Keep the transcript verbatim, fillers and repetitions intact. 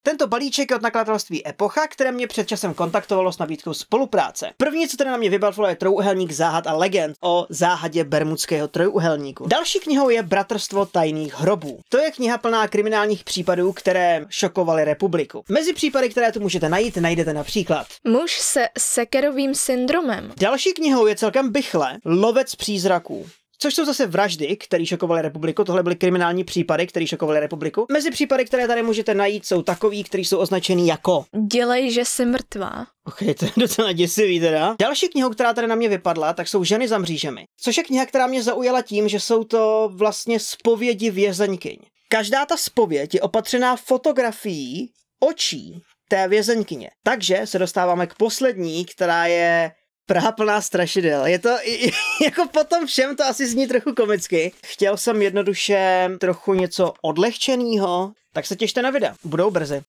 Tento balíček je od nakladatelství Epocha, které mě před časem kontaktovalo s nabídkou spolupráce. První, co teda na mě vybavilo, je Trojúhelník záhad a legend o záhadě Bermudského trojúhelníku. Další knihou je Bratrstvo tajných hrobů. To je kniha plná kriminálních případů, které šokovaly republiku. Mezi případy, které tu můžete najít, najdete například Muž se sekerovým syndromem. Další knihou je celkem bychle Lovec přízraků. Což jsou zase vraždy, které šokovaly republiku. Tohle byly kriminální případy, které šokovaly republiku. Mezi případy, které tady můžete najít, jsou takový, které jsou označený jako Dělej, že jsi mrtvá. Ok, to je docela děsivý teda. Další knihou, která tady na mě vypadla, tak jsou Ženy za mřížemi. Což je kniha, která mě zaujala tím, že jsou to vlastně zpovědi vězeňkyň. Každá ta zpověď je opatřená fotografií očí té vězeňkyně. Takže se dostáváme k poslední, která je Praha plná strašidel. Je to, jako po tom všem to asi zní trochu komicky. Chtěl jsem jednoduše trochu něco odlehčenýho, tak se těšte na videa. Budou brzy.